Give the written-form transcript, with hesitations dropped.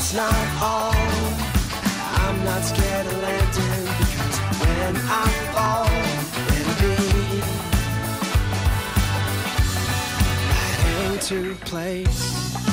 that's not all. I'm not scared of landing, because when I fall, it'll be right into place.